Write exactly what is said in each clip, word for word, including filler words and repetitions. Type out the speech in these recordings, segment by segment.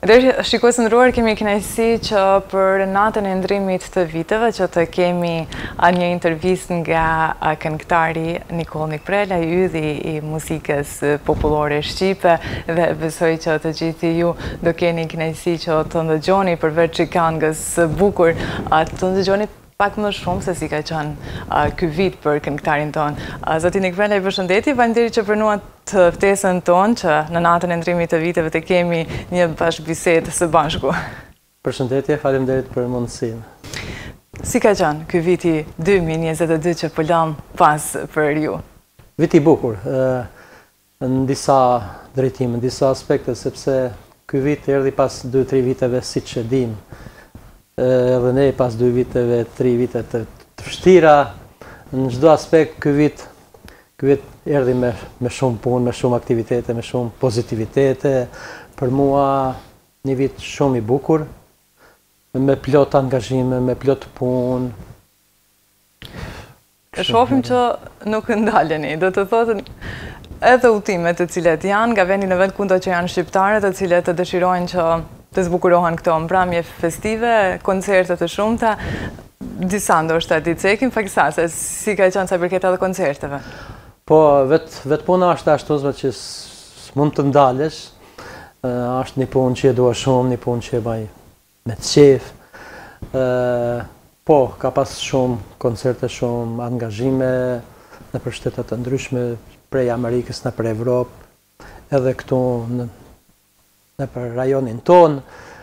Dhe shikues ndëruar, kemi kënaqësi që për natën e ndrimit të viteve që të kemi një intervistë nga këngëtari Nikol Nikprela, i ydhi i muzikës popullore shqipe, dhe besoj që të gjithë ju do keni kënaqësi që të ndëgjoni përveç këngës së bukur, të ndëgjoni pak më shumë se si ka qenë ky vit për këngëtarin tonë. Zoti Nikprela, i përshëndetje, faleminderit që pranuat të ftesën tonë që në natën e ndrimit të viteve të kemi një bashkëbisedë së bashku. Përshëndetje, faleminderit për mundësinë. Si ka qenë ky viti dy mijë e njëzet e dy që po lëm pas për ju? Viti i bukur, në disa drejtime, në disa aspekte, sepse ky vit erdhi pas dy tre viteve siç e dim. Edhe ne pas dy viteve, tri vite të vështira, në çdo aspekt ky vit ky vit erdhi me me shumë punë, me shumë aktivitete, me shumë pozitivitete. Për mua një vit shumë i bukur, me plot angazhime, me plot punë. E shohim që nuk ndaleni, do të thotë edhe udhëtimet të cilet janë nga vendi në vend kundër që janë shqiptarët, të cilët të dëshirojnë që të zbukurohen këto mbrëmje festive, koncerte të shumta, disa ndoshta di cekin faksase, si ka qenë sa përket edhe koncerteve? Po, vetë vet puna është ashtu që s'mund të ndalesh, është një punë që e dua shumë, një punë që e baj me qef. Po, ka pas shumë koncerte, shumë angazhime në për shtetet të ndryshme, prej Amerikës në për Evropë, edhe këtu në në për rajonin tonë,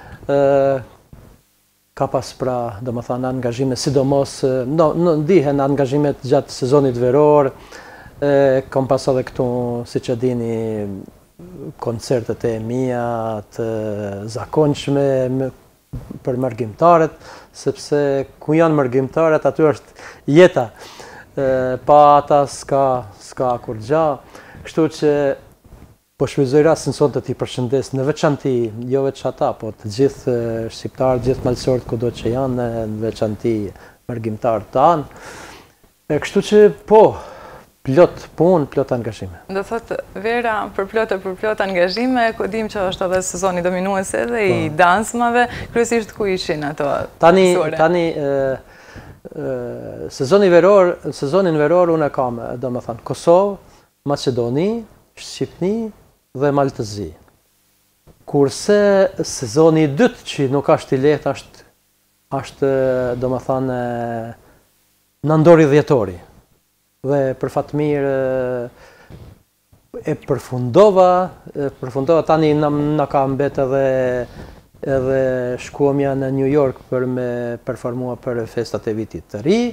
ka pas pra, do më thënë, angazhime, sidomos, no, no, ndihen angazhimet gjatë sezonit veror, kam pas edhe këtu, si që dini, koncertet e mia të zakonshme për mërgjimtarët, sepse ku janë mërgjimtarët, aty është jeta, pa ata s'ka, s'ka kur gja, kështu që po shfrytëzoj rastin sot të t'i përshëndes në veçanti, jo veç ata, po të gjithë shqiptarët, gjithë malësorët kudo që janë, në veçanti mërgjimtarët tanë. Kështu që po, plot punë, plot angazhime. Do thotë vera për plot e për plot angazhime, ku dim që është edhe sezoni dominues edhe i dansmave, kryesisht ku ishin ato? Tani, tani sezoni veror, sezonin veror unë e kam, do më thënë, Kosovë, Macedoni, Shqipni dhe Maltëzi. Kurse sezoni i dytë që nuk është i lehtë, është, është do më thënë, nëndori dhjetori. Dhe për fatë mirë e përfundova, e përfundova tani në ka mbet edhe, edhe shkuamja në New York për me performua për festat e vitit të ri.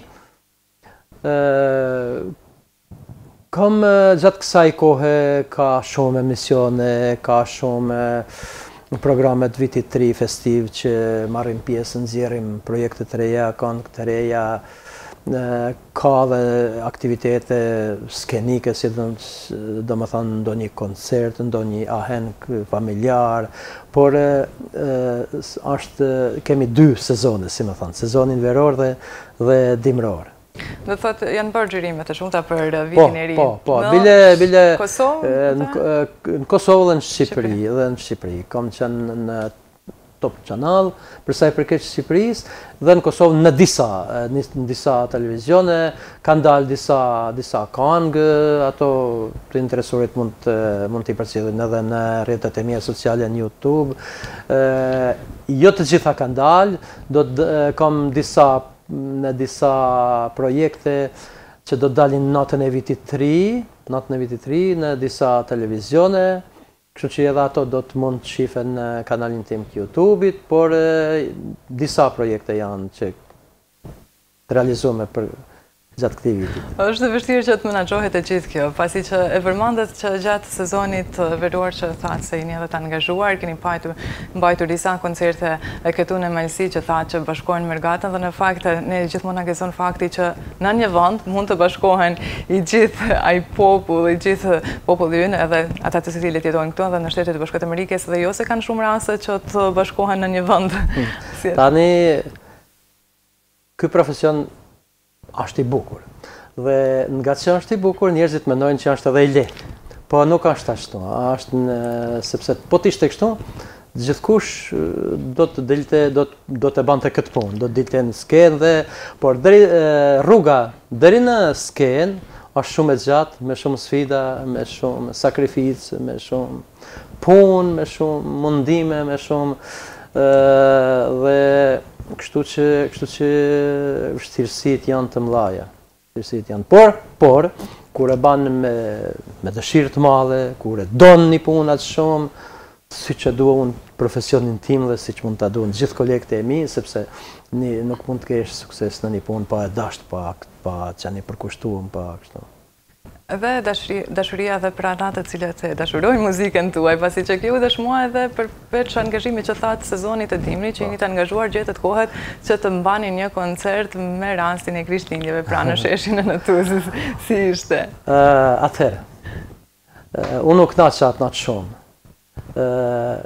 Kam gjatë kësaj kohe ka shumë emisione, ka shumë programet vitit të ri festiv që marrim pjesë, nxjerrim projekte të reja, këngë të reja, ka dhe aktivitete skenike, si do më thënë ndonjë koncert, ndonjë ahenk familjar, por është, kemi dy sezone, si më thënë, sezonin veror dhe, dhe dimror. Do të thotë janë bërë xhirime të shumta për vitin e ri. Po, po, po, bile bile Kosovë, në Kosovë dhe në Shqipëri, dhe në Shqipëri. Kam qenë në Top Channel, për sa i përket Shqipërisë, dhe në Kosovë në disa, në disa televizione, kanë dalë disa disa këngë, ato të interesuarit mund të mund t'i përcjellin edhe në rrjetet e mia sociale në YouTube. Jo të gjitha kanë dalë, do të kam disa në disa projekte që do të dalin natën e vitit të ri, natën e vitit të ri në disa televizione, kështu që edhe ato do të mund të shifen në kanalin tim të YouTube-it, por e, disa projekte janë që të realizume për gjatë këtij viti. Është vështirë që të menaxhohet e gjithë kjo, pasi që e përmendet që gjatë sezonit veror që thatë se jeni edhe të angazhuar, keni mbajtur mbajtur disa koncerte këtu në Malësi që thatë që bashkohen me regatën, dhe në fakt ne gjithmonë na gëzon fakti që në një vend mund të bashkohen i gjithë ai popull, i gjithë populli ynë, edhe ata të cilët jetojnë këtu edhe në Shtetet e Bashkuara të Amerikës, dhe jo se kanë shumë raste që të bashkohen në një vend. Tani ky profesion është i bukur. Dhe nga që është i bukur, njerëzit mendojnë që është edhe i lehtë. Po nuk është ashtu, është në, sepse po t'ishte kështu, gjithkush do të dilte, do të, do të bante këtë punë, do të dilte në skenë dhe, por deri, rruga deri në skenë është shumë e gjatë, me shumë sfida, me shumë sakrificë, me shumë punë, me shumë mundime, me shumë dhe kështu që, kështu që vështirësitë janë të mëdha. Vështirësitë janë, por, por kur e ban me, me dëshirë të madhe, kur e don një punë atë shumë, si që dua unë profesionin tim dhe si që mund të duan gjithë kolegët e mi, sepse një, nuk mund të kesh sukses në një punë pa e dasht, pa, pa që një përkushtuam, pa kështu. Dhe dashuria, dashuria dhe për ata të cilët e dashurojnë muzikën tuaj, pasi që kjo dëshmua edhe përveç angazhimit që thatë sezonit e dimri, që jeni të angazhuar gjetët kohët që të mbani një koncert me rastin e Krishtlindjeve pra në sheshin e në Tuzës, si ishte? Uh, Atëherë, uh, unë nuk knaqë atë natë shumë. Uh,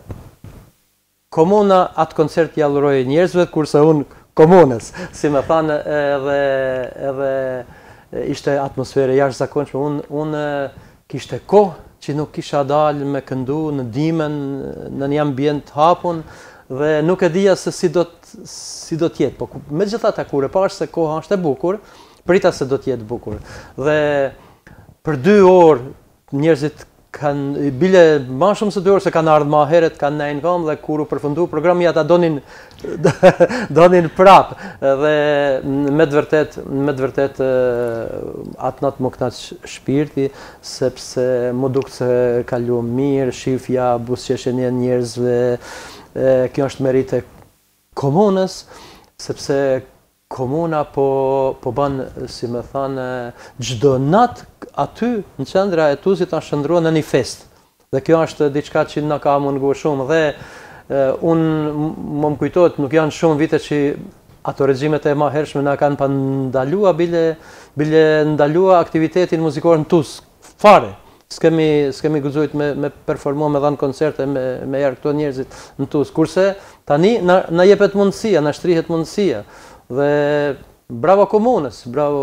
komuna atë koncert jallëroj njerëzve, kurse unë komunës, si me thanë edhe, edhe ishte atmosfere jashtëzakonshme. Unë un, kishte kohë që nuk kisha dalë me këndu në dimën, në një ambient hapun, dhe nuk e dija se si do të si do të jetë. Po me gjitha ta kur e pash se koha është e bukur, prita se do të jetë bukur. Dhe për dy orë njerëzit kanë bile ma shumë se dy orë se kanë ardhur ma herët, kanë nejnë kam dhe kur u përfundu programi ata donin donin prap dhe me të vërtet me të vërtet atë natë më knaq shpirti sepse më duk se kalu mirë, shifja, buzëqeshjen e njerëzve, kjo është merit e komunës, sepse komuna po po bën, si më thanë, çdo natë aty në qendra e Tuzit ta shndruan në një fest. Dhe kjo është diçka që na ka munguar shumë dhe unë më më kujtohet, nuk janë shumë vite që ato regjimet e mahershme na kanë pa ndalua bile bile ndalua aktivitetin muzikor në Tuz fare. S'kemi s'kemi guxuar me me performuar me dhënë koncerte me me jar këto njerëzit në Tuz. Kurse tani na na jepet mundësia, na shtrihet mundësia. Dhe bravo komunës, bravo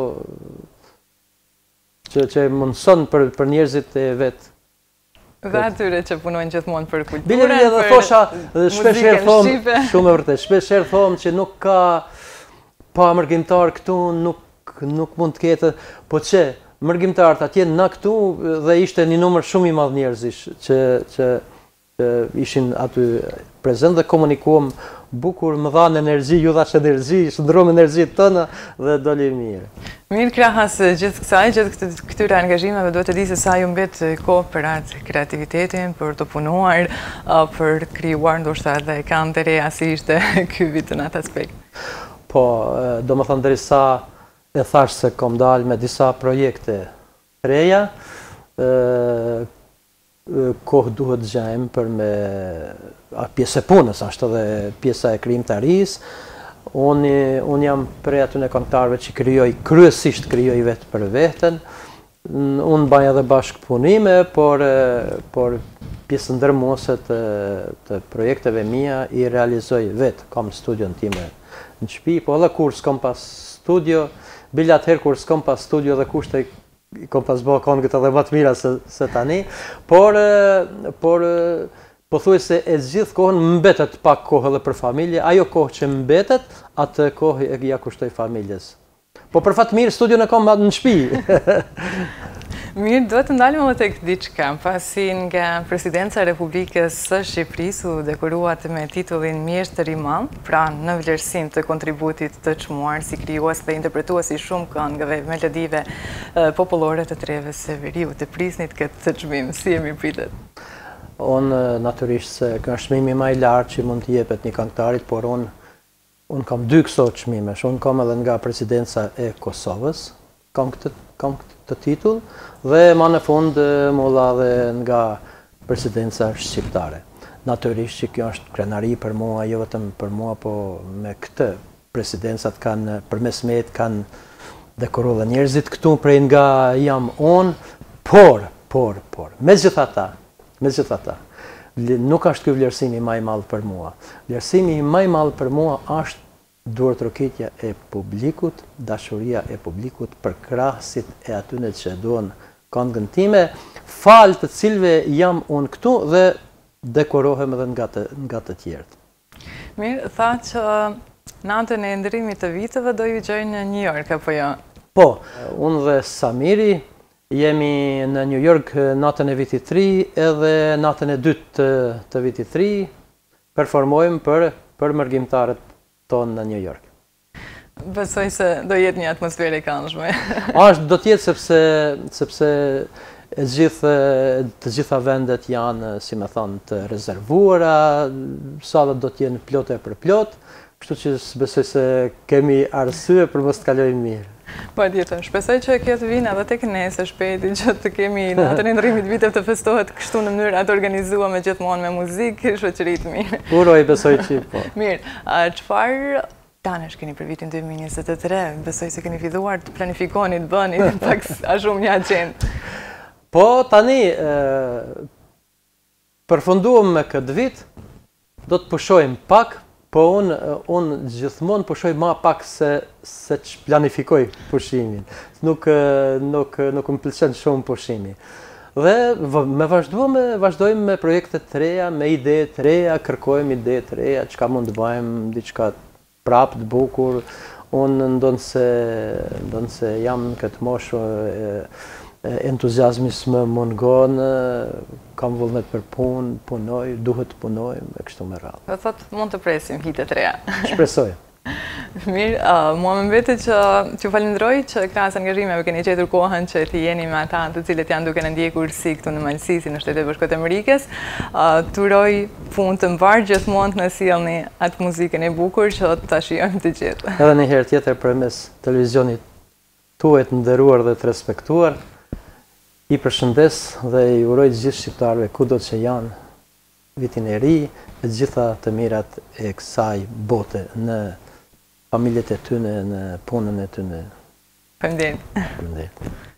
që që mundson për për njerëzit e vet. Dhe atyre që punojnë gjithmonë për kulturën. Bile bile edhe thosha, shpesh herë thom, shumë e vërtet, shpesh herë thom që nuk ka pa mërgjimtar këtu, nuk nuk mund të ketë, po që mërgjimtarët atje na këtu dhe ishte një numër shumë i madh njerëzish që që ishin aty prezent dhe komunikuam bukur, më dhanë energji, ju dhash energji, shndrom energjitë tëna dhe doli mirë. Mirë, krahas gjithë kësaj, gjithë këtyre angazhimeve, duhet të di se sa ju mbet kohë për atë kreativitetin, për të punuar, për krijuar ndoshta edhe kanë të reja si ishte ky vit në atë aspekt. Po, do më thënë derisa e thash se kom dalë me disa projekte reja, kohë duhet gjajmë për me pjesë e punës, ashtë edhe pjesa e krijimtarisë. Unë un jam prej atyne këngëtarëve që krijoj, kryesisht krijoj vetë për veten. Unë baj edhe bashkëpunime, por, por pjesën ndërmuese të, të projekteve mia i realizoj vetë. Kam studion time në shtëpi, po edhe kur s'kam pas studio, bile atëherë kur s'kam pas studio dhe kushte i kom pas bëha këngët edhe më të mira se, se tani, por, por po thuaj se e gjithë kohën mbetet pak kohë edhe për familje, ajo kohë që mbetet, atë kohë e ja kushtoj familjes. Po për fat mirë, studion e kam në shtëpi. Mirë, duhet të ndalëm edhe tek diçka, pasi nga Presidenca e Republikës së Shqipërisë u dekoruat me titullin Mjeshtër i Madh, pra në vlerësim të kontributit të çmuar si krijues dhe interpretues i shumë këngëve, melodive popullore të Treve Severiu. Të prisnit këtë çmim, si jemi pritet? Unë natyrisht se kjo është çmimi më i lartë që mund të jepet një këngëtarit, por unë un kam dy këso çmimesh. Unë kam edhe nga Presidenca e Kosovës, kam këtë kam këtë titull, dhe ma në fund më dha dhe nga Presidenca Shqiptare. Natyrisht që kjo është krenari për mua, jo vetëm për mua, po me këtë presidencat kanë, përmes meje kanë dekoruar njerëzit këtu prej nga jam unë, por, por, por, me gjithata, me gjithata, nuk është ky vlerësimi më i madh për mua. Vlerësimi më i madh për mua është duartrokitja e publikut, dashuria e publikut për krahësit e atyne që duan këngën time, falë të cilve jam unë këtu dhe dekorohem edhe nga të, nga të tjerët. Mirë, tha që natën e ndërimit të viteve do ju gjoj në New York, apo jo? Po, unë dhe Samiri jemi në New York natën e vitit të ri edhe natën e dytë të, të vitit të ri, performojmë për, për mërgjimtarët tonë në New York. Besoj se do jetë një atmosferë e këndshme. Ashtë do tjetë sepse, sepse e gjithë, të gjitha vendet janë, si me thonë, të rezervuara, sallat do t'jenë plote për plot, kështu që besoj se kemi arsye për mos të kalojmë mirë. Po tjetër, shpresoj që kjo të vinë edhe tek ne së shpejti që të kemi natën e ndërimit të viteve të festohet kështu në mënyrë atë organizuar me gjithmonë me muzikë, shoqëri të mirë. Uroj, besoj që po. Mirë, çfarë tanesh keni për vitin dy mijë e njëzet e tre? Besoj se keni filluar të planifikoni, të bëni pak a shumë një agjendë. Po tani përfunduam me këtë vit, do të pushojmë pak, po unë un gjithmonë pushoj ma pak se, se që planifikoj pushimin. Nuk, nuk, nuk më pëlqen shumë pushimi. Dhe me vazhdojmë, vazhdojmë me projekte të reja, me ide të reja, kërkojmë ide të reja, çka mund të bëjmë, diçka prapë të bukur. Unë ndonë se, ndonë se jam në këtë moshë, entuziazmis më mungon, kam vullnet për punë, punoj, duhet të punoj, e kështu me radhë. Dhe thot, mund të presim hitet reja. Shpresoj. Mirë, uh, mua më mbeti që t'ju falenderoj që krahas angazhimeve keni gjetur kohën që të jeni me ata të cilët janë duke në ndjekur si këtu në Malësisi në Shtetet e Bashkuara të Amerikës. Uh, Turoj punë të mbarë gjithmonë të na sjellni atë muzikën e bukur që ta shijojmë të gjithë. Edhe një herë tjetër përmes televizionit tuaj të nderuar dhe të respektuar, i përshëndes dhe i uroj të gjithë shqiptarëve kudo që janë vitin e ri, e gjitha të mirat e kësaj bote në familjet e tyne, në punën e tyne. Faleminderit. Faleminderit.